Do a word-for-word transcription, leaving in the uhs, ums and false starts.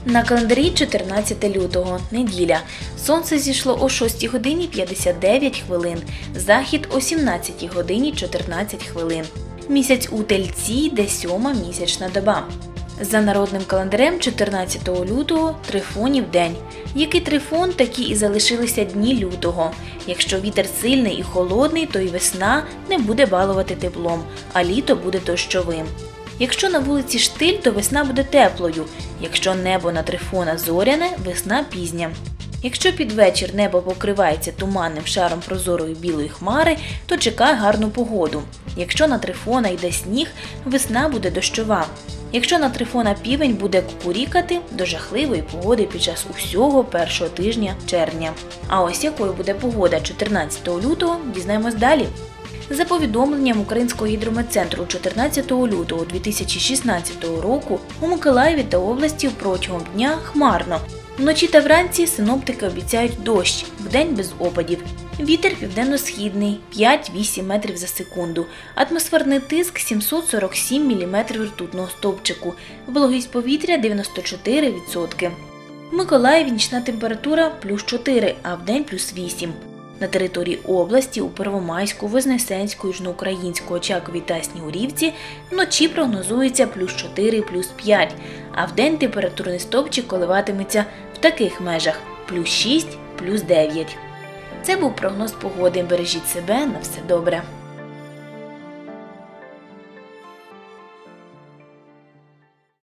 На календарі чотирнадцяте лютого, неділя. Сонце зійшло о шостій годині п'ятдесят дев'ять хвилин, захід о сімнадцятій годині чотирнадцять хвилин. Місяць у Тельці йде сьома місячна доба. За народним календарем чотирнадцятого лютого – Трифонів день. Який трифон, такі і залишилися дні лютого. Якщо вітер сильний і холодний, то й весна не буде балувати теплом, а літо буде дощовим. Якщо на вулиці штиль, то весна буде теплою. Якщо небо на Трифона зоряне, весна пізня. Якщо під вечір небо покривається туманним шаром прозорої білої хмари, то чекай гарну погоду. Якщо на Трифона йде сніг, весна буде дощова. Якщо на Трифона півень буде кукурікати, до жахливої погоди під час усього першого тижня червня. А ось якою буде погода чотирнадцятого лютого, дізнаємось далі. За повідомленням Українського гідрометцентру чотирнадцятого лютого дві тисячі шістнадцятого року у Миколаєві та області протягом дня хмарно. Вночі та вранці синоптики обіцяють дощ, вдень без опадів. Вітер південно-східний – п'ять-вісім метрів за секунду. Атмосферний тиск – сімсот сорок сім міліметрів ртутного стовпчику. Вологість повітря – дев'яносто чотири відсотки. В Миколаєві нічна температура – плюс чотири, а вдень – плюс вісім. На території області у Первомайську, Вознесенську, Южноукраїнську, Очакові та Снігурівці вночі прогнозується плюс чотири, плюс п'ять, а вдень температурний стовпчик коливатиметься в таких межах – плюс шість, плюс дев'ять. Це був прогноз погоди. Бережіть себе, на все добре.